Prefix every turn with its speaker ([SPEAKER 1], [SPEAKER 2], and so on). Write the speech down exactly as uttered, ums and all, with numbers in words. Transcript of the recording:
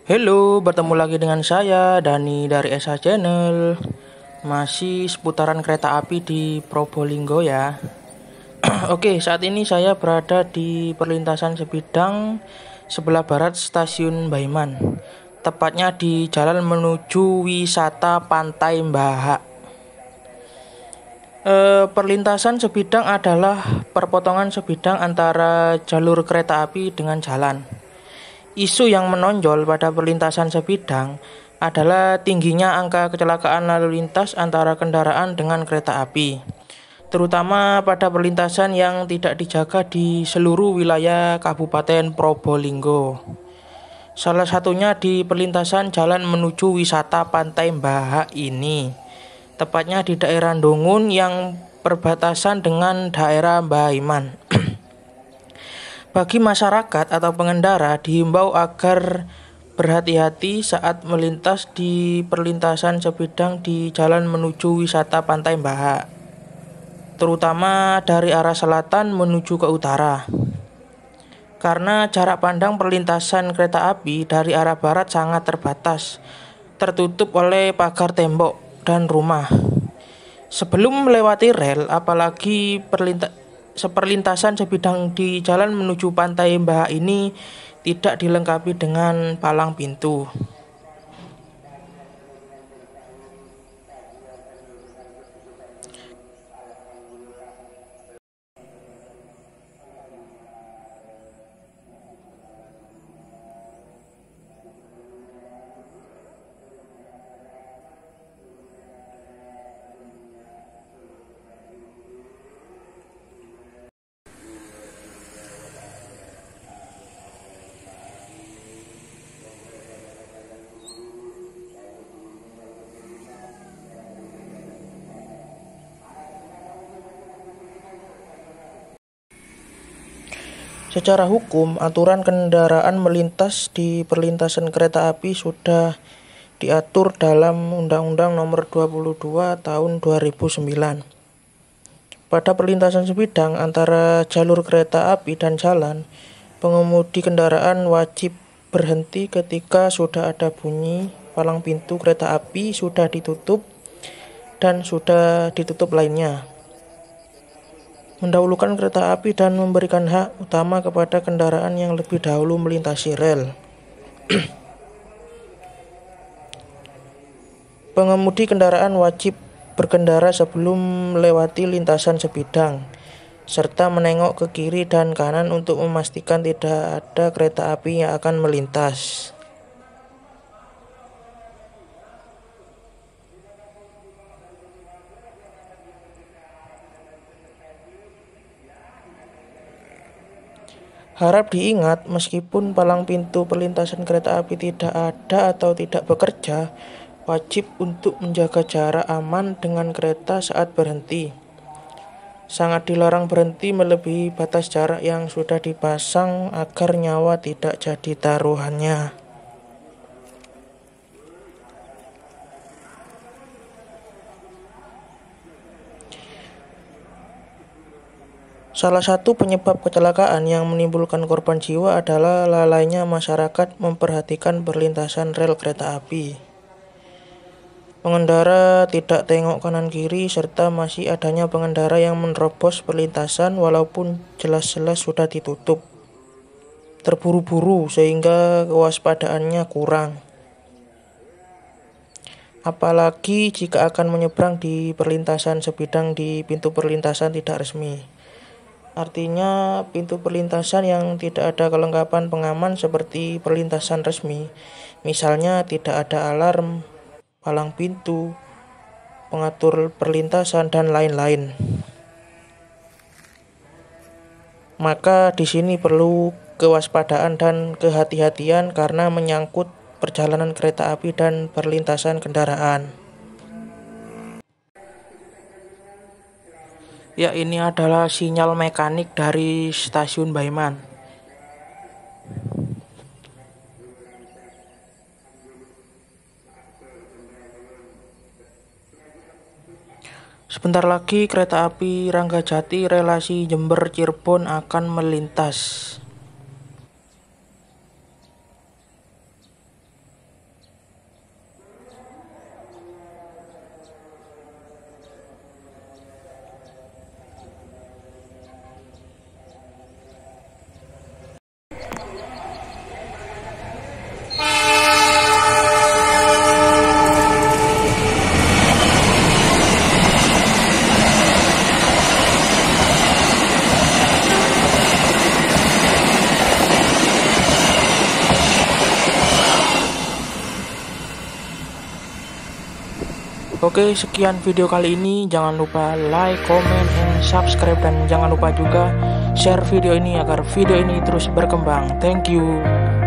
[SPEAKER 1] Halo, bertemu lagi dengan saya Dani dari S H Channel. Masih seputaran kereta api di Probolinggo ya. Oke, saat ini saya berada di perlintasan sebidang sebelah barat stasiun Baiman. Tepatnya di jalan menuju wisata Pantai Mbahak. E, perlintasan sebidang adalah perpotongan sebidang antara jalur kereta api dengan jalan. Isu yang menonjol pada perlintasan sebidang adalah tingginya angka kecelakaan lalu lintas antara kendaraan dengan kereta api, terutama pada perlintasan yang tidak dijaga di seluruh wilayah Kabupaten Probolinggo. Salah satunya di perlintasan jalan menuju wisata Pantai Mbahak ini, tepatnya di daerah Dongun yang perbatasan dengan daerah Baiman. Bagi masyarakat atau pengendara dihimbau agar berhati-hati saat melintas di perlintasan sebidang di jalan menuju wisata Pantai Mbahak, terutama dari arah selatan menuju ke utara. Karena jarak pandang perlintasan kereta api dari arah barat sangat terbatas, tertutup oleh pagar tembok dan rumah. Sebelum melewati rel, apalagi perlintasan Seperlintasan sebidang di jalan menuju Pantai Mbahak ini tidak dilengkapi dengan palang pintu. Secara hukum, aturan kendaraan melintas di perlintasan kereta api sudah diatur dalam Undang-Undang Nomor dua puluh dua Tahun dua ribu sembilan. Pada perlintasan sebidang antara jalur kereta api dan jalan, pengemudi kendaraan wajib berhenti ketika sudah ada bunyi palang pintu kereta api sudah ditutup dan sudah ditutup lainnya. Mendahulukan kereta api dan memberikan hak utama kepada kendaraan yang lebih dahulu melintasi rel. Pengemudi kendaraan wajib berkendara sebelum melewati lintasan sebidang, serta menengok ke kiri dan kanan untuk memastikan tidak ada kereta api yang akan melintas. Harap diingat, meskipun palang pintu perlintasan kereta api tidak ada atau tidak bekerja, wajib untuk menjaga jarak aman dengan kereta saat berhenti. Sangat dilarang berhenti melebihi batas jarak yang sudah dipasang agar nyawa tidak jadi taruhannya. Salah satu penyebab kecelakaan yang menimbulkan korban jiwa adalah lalainya masyarakat memperhatikan perlintasan rel kereta api. Pengendara tidak tengok kanan kiri serta masih adanya pengendara yang menerobos perlintasan walaupun jelas-jelas sudah ditutup. Terburu-buru sehingga kewaspadaannya kurang. Apalagi jika akan menyeberang di perlintasan sebidang di pintu perlintasan tidak resmi. Artinya pintu perlintasan yang tidak ada kelengkapan pengaman seperti perlintasan resmi, misalnya tidak ada alarm, palang pintu, pengatur perlintasan dan lain-lain. Maka di sini perlu kewaspadaan dan kehati-hatian karena menyangkut perjalanan kereta api dan perlintasan kendaraan. Ya, ini adalah sinyal mekanik dari stasiun Baiman. Sebentar lagi kereta api Ranggajati relasi Jember-Cirebon akan melintas. Oke, sekian video kali ini. Jangan lupa like, comment, and subscribe, dan jangan lupa juga share video ini agar video ini terus berkembang. Thank you.